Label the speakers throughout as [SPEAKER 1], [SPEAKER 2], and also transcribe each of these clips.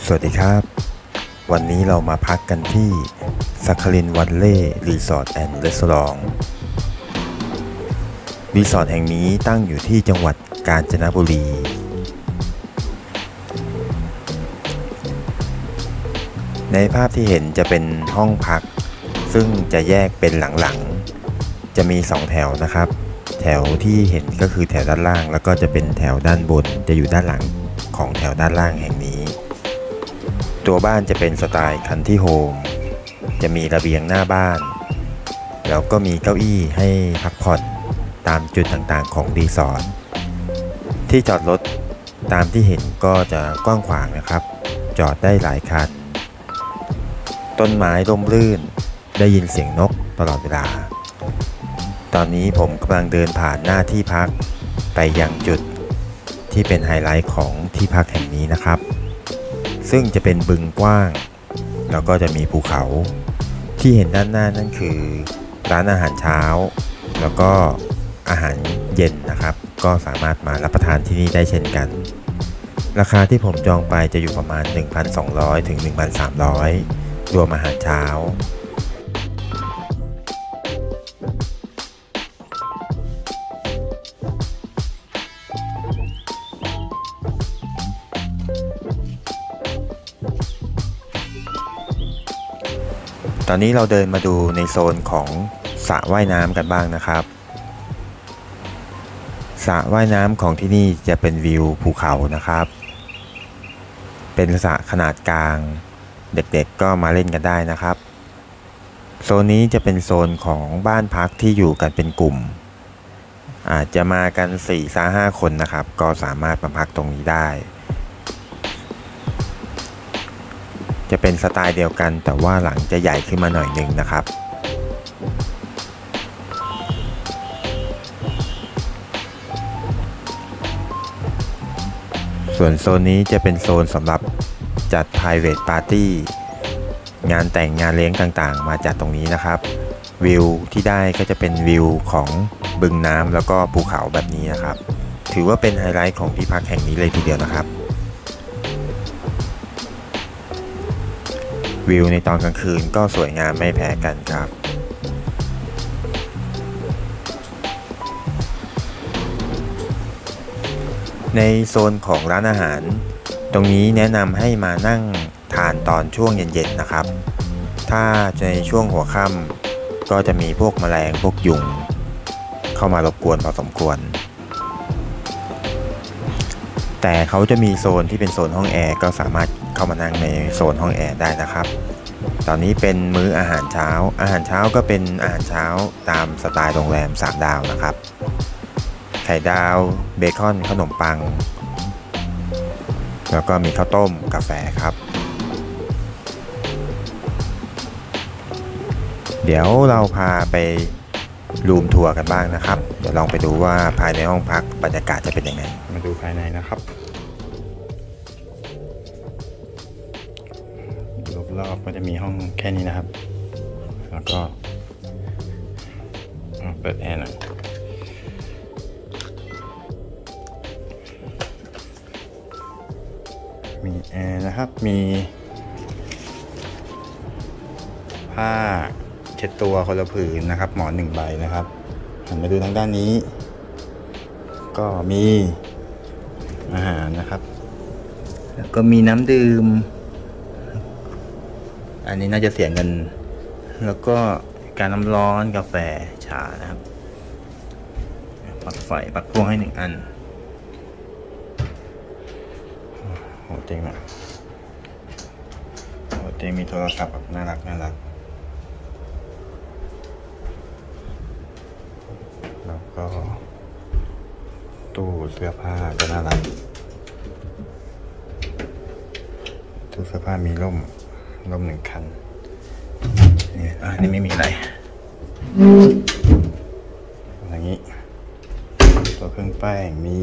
[SPEAKER 1] สวัสดีครับวันนี้เรามาพักกันที่สักคลินวัลเล่รีสอร์ทแอนด์รีสอร์ทรีสอร์ทแห่งนี้ตั้งอยู่ที่จังหวัดกาญจนบุรีในภาพที่เห็นจะเป็นห้องพักซึ่งจะแยกเป็นหลังๆจะมี2แถวนะครับแถวที่เห็นก็คือแถวด้านล่างแล้วก็จะเป็นแถวด้านบนจะอยู่ด้านหลังของแถวด้านล่างแห่งนี้ตัวบ้านจะเป็นสไตล์คันทรีโฮมจะมีระเบียงหน้าบ้านแล้วก็มีเก้าอี้ให้พักผ่อนตามจุดต่างๆของรีสอร์ทที่จอดรถตามที่เห็นก็จะกว้างขวางนะครับจอดได้หลายคันต้นไม้ร่มรื่นได้ยินเสียงนกตลอดเวลาตอนนี้ผมกำลังเดินผ่านหน้าที่พักไปยังจุดที่เป็นไฮไลท์ของที่พักแห่งนี้นะครับซึ่งจะเป็นบึงกว้างแล้วก็จะมีภูเขาที่เห็นด้านหน้านั่นคือร้านอาหารเช้าแล้วก็อาหารเย็นนะครับก็สามารถมารับประทานที่นี่ได้เช่นกันราคาที่ผมจองไปจะอยู่ประมาณ 1,200 ถึง 1,300 รวมอาหารเช้าตอนนี้เราเดินมาดูในโซนของสระว่ายน้ำกันบ้างนะครับสระว่ายน้ำของที่นี่จะเป็นวิวภูเขานะครับเป็นสระขนาดกลางเด็กๆก็มาเล่นกันได้นะครับโซนนี้จะเป็นโซนของบ้านพักที่อยู่กันเป็นกลุ่มอาจจะมากัน 4-5 คนนะครับก็สามารถมาพักตรงนี้ได้จะเป็นสไตล์เดียวกันแต่ว่าหลังจะใหญ่ขึ้นมาหน่อยนึงนะครับส่วนโซนนี้จะเป็นโซนสำหรับจัด private party งานแต่งงานเลี้ยงต่างๆมาจัดตรงนี้นะครับวิวที่ได้ก็จะเป็นวิวของบึงน้ำแล้วก็ภูเขาแบบนี้นะครับถือว่าเป็นไฮไลท์ของที่พักแห่งนี้เลยทีเดียวนะครับวิวในตอนกลางคืนก็สวยงามไม่แพ้กันครับในโซนของร้านอาหารตรงนี้แนะนำให้มานั่งทานตอนช่วงเย็นๆนะครับถ้าในช่วงหัวค่ำก็จะมีพวกแมลงพวกยุงเข้ามารบกวนพอสมควรแต่เขาจะมีโซนที่เป็นโซนห้องแอร์ก็สามารถเข้ามานั่งในโซนห้องแอร์ได้นะครับตอนนี้เป็นมื้ออาหารเช้าก็เป็นอาหารเช้าตามสไตล์โรงแรม3 ดาวนะครับไข่ดาวเบคอนขนมปังแล้วก็มีข้าวต้มกาแฟครับเดี๋ยวเราพาไปรูมทัวร์กันบ้างนะครับเดี๋ยวลองไปดูว่าภายในห้องพักบรรยากาศจะเป็นยังไงมาดูภายในนะครับรอบๆก็จะมีห้องแค่นี้นะครับแล้วก็เปิดแอร์หน่อยมีแอร์นะครับมีผ้าเช็ดตัวคนละผืนนะครับหมอน1 ใบนะครับหันมาดูทางด้านนี้ก็มีอาหารนะครับแล้วก็มีน้ำดื่มอันนี้น่าจะเสียเงินแล้วก็การน้ำร้อนกาแฟชานะครับปลั๊กไฟปลั๊กพ่วงให้1 อันโหเจ๋งอ่ะโหเจ๋งมีโทรศัพท์แบบน่ารักแล้วก็ตู้เสื้อผ้าก็น่ารักตู้เสื้อผ้ามีร่ม1 คันนี่นี่ไม่มีอะไรอย่างนี้ตัวเครื่องแป้งมี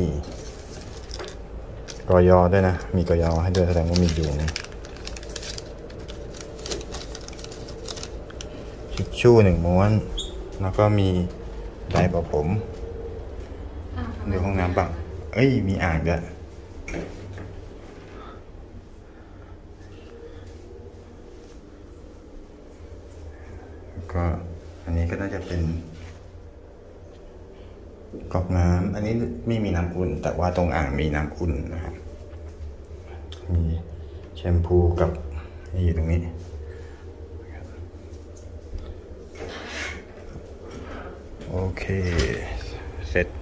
[SPEAKER 1] กย.ด้วยนะมีกย.ให้ด้วยแสดงว่ามีอยู่ทิชชู่1 ม้วนแล้วก็มีไดร์เป่าผมดูห้องน้ำบ้างมีอ่างด้วยก็อันนี้ก็น่าจะเป็นก๊อกน้ำอันนี้ไม่มีน้ำอุ่นแต่ว่าตรงอ่างมีน้ำอุ่นนะครับมีแชมพูกับนี่อยู่ตรงนี้โอเคเสร็จ